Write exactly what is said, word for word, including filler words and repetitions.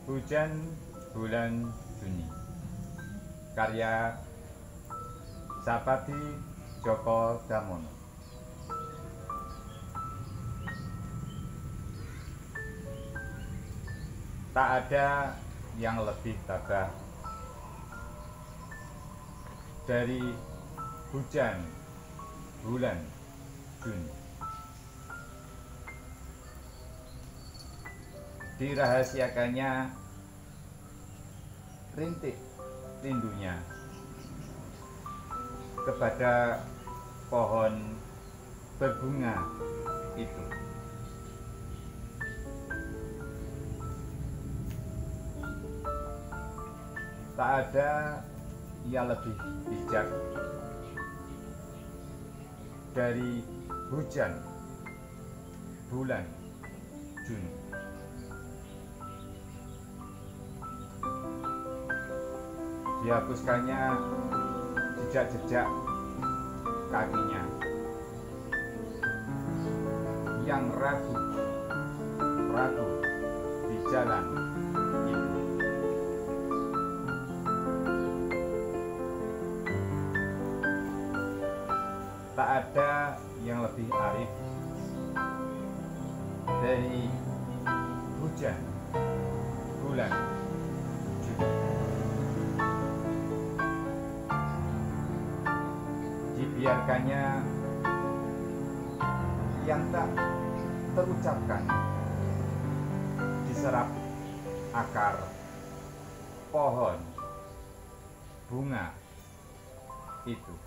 Hujan Bulan Juni, karya Sapati Djoko Damono. Tak ada yang lebih tabah dari hujan bulan Juni. Dirahasiakannya rintik rindunya kepada pohon berbunga itu. Tak ada yang lebih bijak dari hujan bulan Juni. Dihapuskannya jejak-jejak kakinya yang ragu, ragu di jalan itu. Tak ada yang lebih arif dari hujan bulan Juni. Dibiarkannya yang tak terucapkan diserap akar pohon bunga itu.